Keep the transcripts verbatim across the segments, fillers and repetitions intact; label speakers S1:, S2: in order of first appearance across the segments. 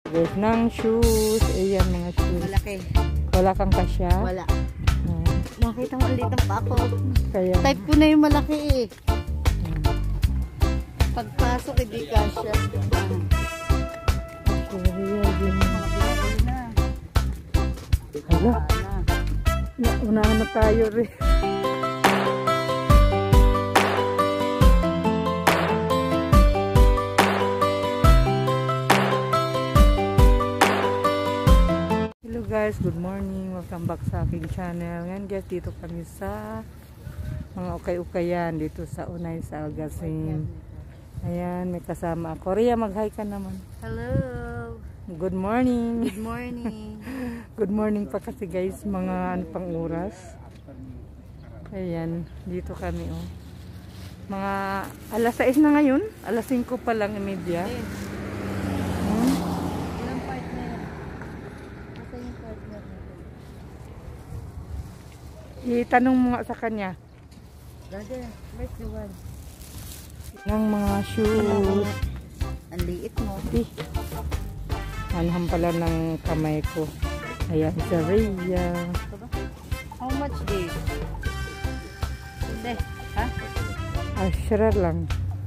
S1: Guys, ng shoes. Ayan, mga shoes.
S2: Malaki.
S1: Wala kang kasya?
S2: Wala.
S1: Hmm.
S2: Nakita mo ulit ang pako.
S1: Kaya,
S2: Type ko na yung malaki eh. Pagpasok, hindi kasya.
S1: Hala, naunahan na tayo rin. Hello guys, good morning. Welcome back sa aking channel. Ngayon guys, dito kami sa mga ukay-ukayan dito sa Unay sa Algasin. Ayan, may kasama ako. Ria, mag-hi ka naman.
S2: Hello.
S1: Good morning.
S2: Good morning.
S1: Good morning pa kasi guys, mga ano pang oras. Ayan, dito kami oh. Mga alas sais na ngayon, alas singko pa lang imedya.
S2: Eh,
S1: Hmm?
S2: ilang partner? Asa yung partner natin?
S1: Itanong mo nga sa kanya.
S2: Brother, where's the one?
S1: Ng mga shoes.
S2: Ang liit mo.
S1: Eh, anham pala ng kamay ko. Ayan, sa Rhea.
S2: How much this? Hindi. Ha?
S1: Ashra lang.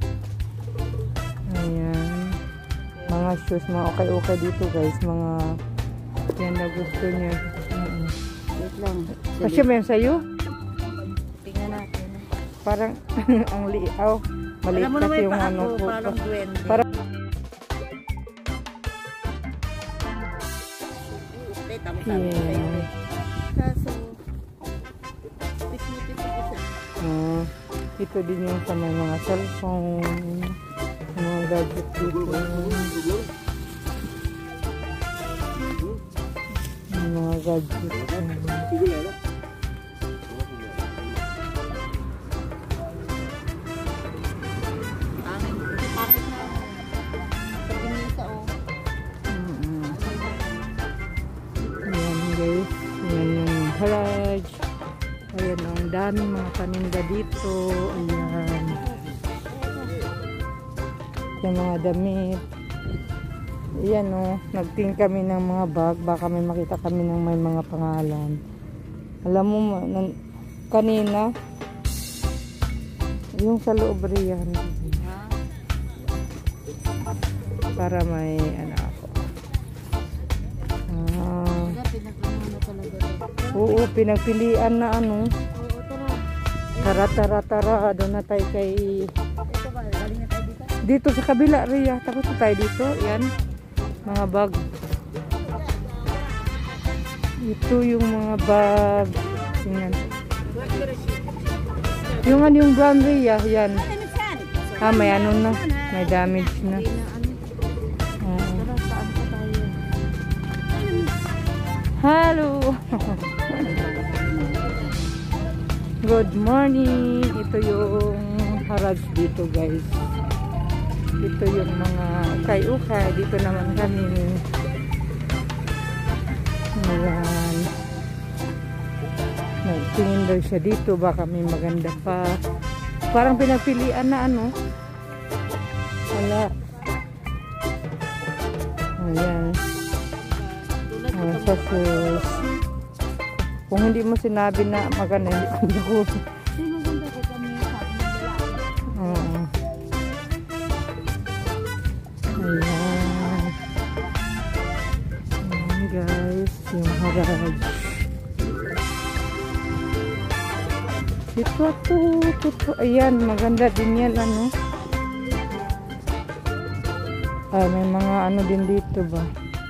S1: Ayan. Mga shoes, mga okay-okay dito guys. Mga yan na gusto niya. Mm-hmm.
S2: Wait lang.
S1: Kasi may sa'yo?
S2: Tingnan natin.
S1: Parang ang liaw. Maliit
S2: Alam mo
S1: kasi
S2: naman
S1: yung
S2: pa
S1: ano
S2: ako,
S1: ko.
S2: parang duwende.
S1: Parang
S2: Okay, tama-tama.
S1: Yeah.
S2: Kaso, pismutin ko isa.
S1: uh, ito din yung sa may mga cellphone, mga gadget dito. Yung mga gadget.
S2: Pangit. Kasi pangit na. Sa binisa, oh.
S1: Mm-hmm. Ayan guys, ayan yung garage. Ayan, ang daming mga paninda dito. Ayan. Yung mga damit. Ayan o, oh, nagting kami ng mga bag. Baka may makita kami ng may mga pangalan. Alam mo, nan, kanina, yung sa loob riyan. Para may, ano ako. Ah,
S2: Pinagpano talaga ito.
S1: oo, pinagpilian na ano.
S2: Oo,
S1: Tara,
S2: tara.
S1: tara, tara. Doon na tayo kay...
S2: Ito ba? Galing na tayo dito?
S1: Dito sa kabila, Ria. Tapos na tayo dito. Yan. Mga bag. Ito yung mga bag. Tingnan. Yung ano yung brown, Ria. Yan. Ah, may ano na. May damage na. Oo.
S2: Tara, saan pa tayo?
S1: Hello. Good morning. Ito yung haraj dito guys. Ito yung mga ukay-ukay. Dito naman kami. Ayan. Nagtingin daw siya dito. Baka may maganda pa. Parang pinagpilian na ano. Wala. Ayan. Ayan sa shoes. Kung hindi mo sinabi na maganda, hindi ko.
S2: Sino ganda ko kami sa akin ng lalaki?
S1: Oo. Ayan. Ayan guys, yung haraj. Ito, ito, ito, ito. Ayan, maganda din yan, ano. Ah, may mga ano din dito ba.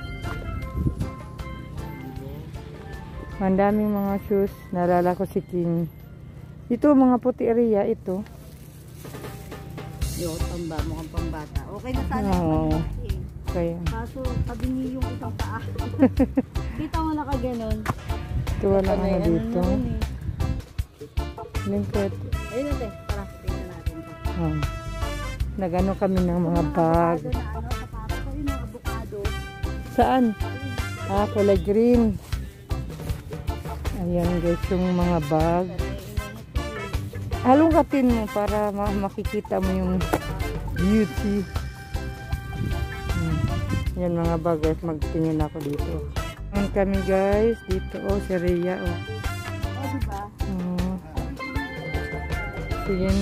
S1: Ang daming mga shoes. Nalala ko si King. Ito, mga puti area, ito.
S2: Yo, tamba mo kang pambata. Okay na sana
S1: Oo.
S2: yung
S1: Kaya.
S2: kaso, sabi niyo yung isang paa. Kita mo na ka ganon.
S1: Ito wala
S2: Ano
S1: nga dito.
S2: eh.
S1: Lingkot.
S2: Ayun natin, tara, tingnan natin to.
S1: Oh. Nagano kami ng mga bag.
S2: Avocado na ano, sapatos ko yung mga avocado.
S1: Saan? Ah, kulay green. Ayan guys, yung mga bag. Halungkatin mo para ma makikita mo yung beauty. Hmm. Yan mga bag guys, magtingin ako dito. Ngayon kami guys, dito oh, si Rhea oh.
S2: Oh, diba?
S1: Oh. Sige.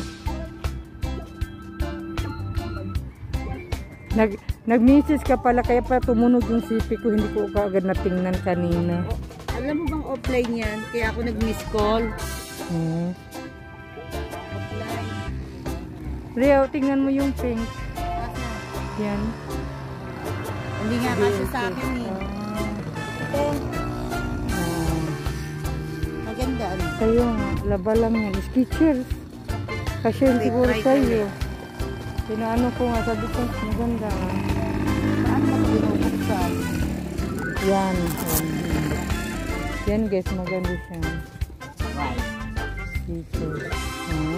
S1: Nag, nag-message ka pala, kaya pa tumunog yung sipi ko, hindi ko kaagad natingnan kanina.
S2: Oh, alam mo bang offline yan? Kaya ako nag-miss call.
S1: Hmm.
S2: Offline.
S1: Rhea, tingnan mo yung pink.
S2: Asa?
S1: Yan.
S2: Hindi nga kasi sa akin eh. Ito.
S1: Ah.
S2: Maganda ano?
S1: Kayo nga, laba lang yan. Skechers. Kasi yun
S2: Wait,
S1: siguro
S2: try
S1: sa'yo. Pinaano ko nga, sabi ko, maganda nga.
S2: Paano mo binubuksan?
S1: Yan. Yan, yan guys, maganda siya.
S2: Why?
S1: Skechers. Ha?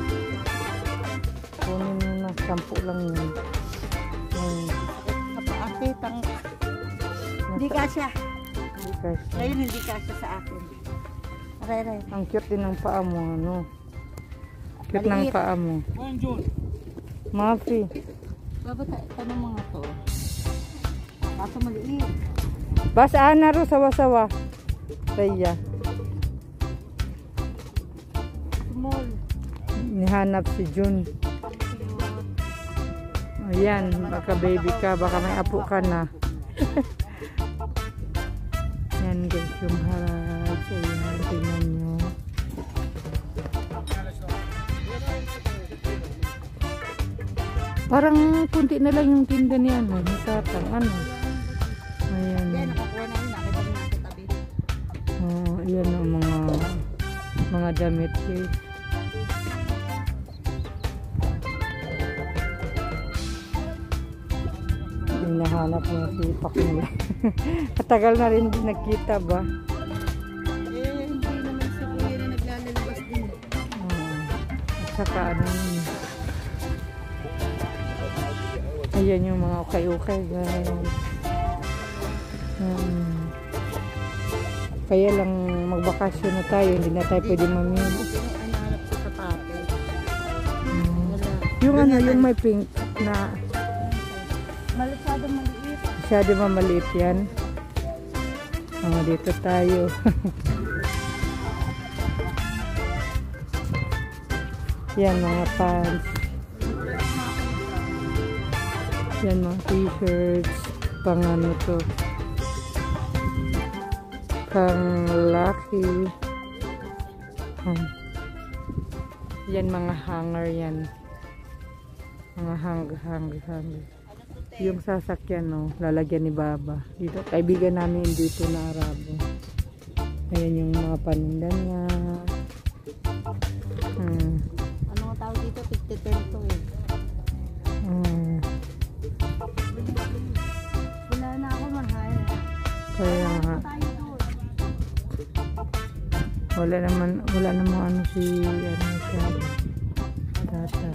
S1: Kunin mo na, sampu lang yun. Hmm.
S2: Kapaakitang. Hindi kasya.
S1: Hindi kasi.
S2: Ngayon hindi kasya sa akin. Aray, aray.
S1: Ang cute din ng paa mo, ano? Cute ng
S2: Maliit.
S1: paa mo. Mafi.
S2: Baba ta tanong mga to. Kaso maliit.
S1: Basaan na ro, sawa-sawa. Rhea.
S2: Small.
S1: Nihanap si Jun. Ayan, baka baby ka, baka may apo ka na. Yan guys, yung haraj. Ayan, tingnan nyo. Parang kunti na lang yung tinda niya, no? Tatang, ano? Ayan.
S2: Yan, nakakuha namin. Nakita mo nasa tabi.
S1: Oh, ayan ang mga mga damit guys. Hinahanap niya si Pakula. Katagal na rin din nagkita ba?
S2: Eh, hindi naman si Kuya na naglalabas din.
S1: Oh, at saka ano yun. Ayan yung mga ukay-ukay guys. Hmm. Kaya lang magbakasyon na tayo, hindi na tayo pwede mamili.
S2: Ano hanap sa sapatos?
S1: Hmm.
S2: Wala.
S1: Yung ano, yung may pink na
S2: Malasado maliit.
S1: masyado mamaliit yan. Oh, dito tayo. Yan mga pants. Yan mga t-shirts. Pang ano to. Pang laki. Hmm. Yan mga hanger yan. Mga hang hang hang. Yung sasakyan, no, lalagyan ni Baba. Dito, kaibigan namin dito na Arabo. Ayan yung mga paninda niya. Hmm.
S2: Ano nga tawag dito? fifty-ten to eh.
S1: Hmm.
S2: Wala na ako mahal.
S1: Kaya nga.
S2: Tayo doon.
S1: Wala naman, wala naman ano si, ano siya. Tata.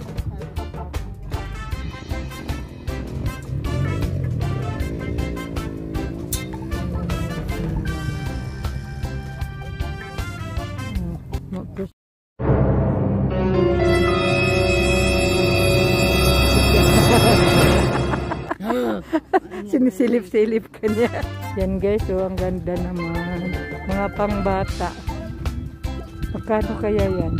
S1: Sinisilip-silip ka niya. Yan guys, oh, ang ganda naman. Mga pangbata. Magkano kaya yan?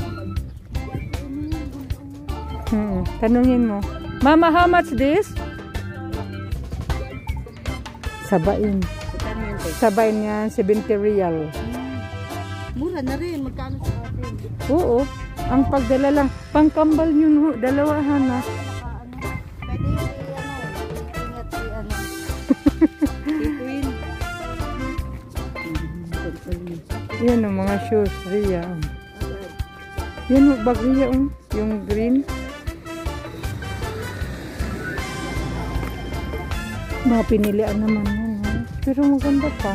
S1: Hmm, tanungin mo. Mama, how much this? Sabain.
S2: Magkano yun, te?
S1: Sabain yan, seventy real.
S2: Mura na rin. Magkano sa atin?
S1: Oo. Ang pagdala lang. Pangkambal yun, ho. Dalawahan na.
S2: Pwede yung i-ano. Ingat si ano. Si Queen.
S1: Yan ang mga shoes, Rhea. Yan ang bag Rhea, oh. Yung green. Mga pinilian naman yan, oh. Pero maganda pa.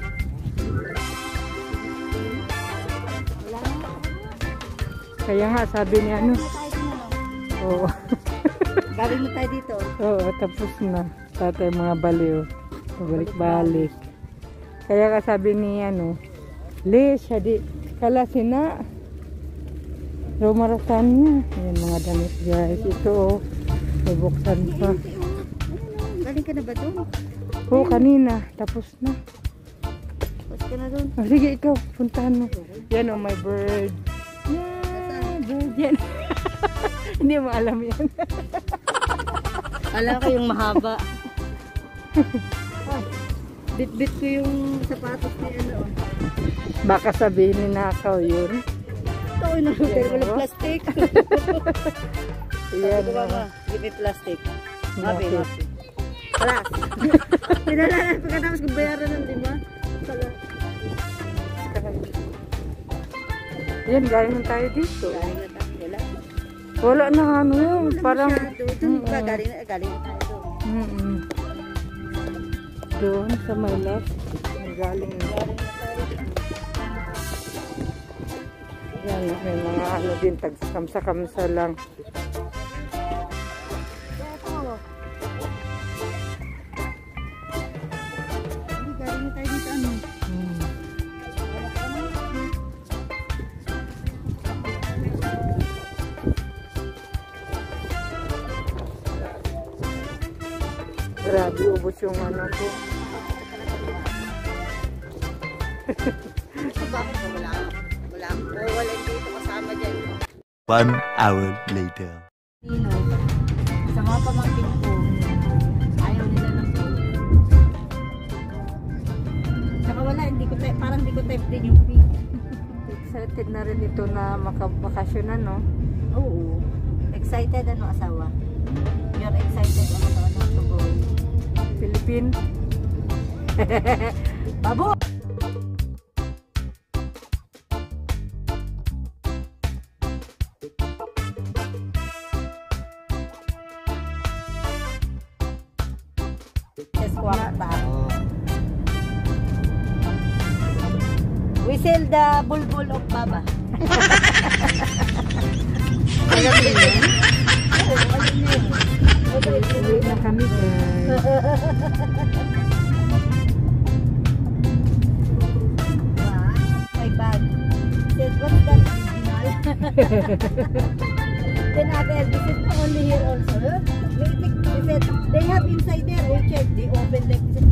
S2: Wala na.
S1: Kaya nga, sabi niya, ano. Oo.
S2: Galing mo tayo dito.
S1: Oo, tapos na. Tatay mga baliw. Balik-balik. Kaya ka sabi niya, ano, Le, siya di, kalasina. Lumarasan niya. Ayan mga damit guys. Ito, oh. Bubuksan pa.
S2: Galing ka na ba doon?
S1: Oo, kanina. Tapos na.
S2: Tapos ka na doon.
S1: Oh, sige, ikaw. Puntahan mo. Yan, oh, my bird. Yan, bird yan. Hindi mo alam yan.
S2: Alam ko yung mahaba. Ay, bit-bit ko yung sapatos ni ano.
S1: Baka sabihin ni Nakaw yun.
S2: Ito, yun ang hotel. Walang plastic.
S1: Yan.
S2: Sabi ko ba ba? Give me plastic. Mapi,
S1: Okay.
S2: mapi. Palas. Pinalalan. Pagkatapos kong bayaran nun, di ba? Palas.
S1: Yan, galing na tayo dito.
S2: Galing na tayo. Wala.
S1: Wala na ano yun.
S2: Wala
S1: Parang...
S2: masyado. Doon ba?
S1: Mm-mm.
S2: Galing na, galing na tayo doon.
S1: Mm-mm. Doon sa my left. Galing na.
S2: Galing na tayo.
S1: Yan, may mga ano din. Tagkamsa-kamsa lang.
S2: Hindi, galing na tayo dito ano.
S1: Hmm. Grabe, ubos yung ano ko.
S2: Bakit ba wala? Wala. Oh, wala dito kasama dyan.
S3: One hour later.
S2: Nino, sa mga pamangkin ko, ayaw nila ng food. Saka wala, hindi ko type, parang hindi ko type din yung pig.
S1: Excited na rin ito na makabakasyonan, no?
S2: Oo. Excited ano asawa? You're excited ano to ano to go?
S1: Philippine.
S2: Babo! Just kwarta. Whistle the bulbul of Baba.
S1: Alam niyo yun?
S2: Oo, ayun yun.
S1: Uwi na kami, guys.
S2: My bag. Said, what's that original? Then Ate Elby said, only here also. Huh? They, they said, they have inside there. We checked. They open like this.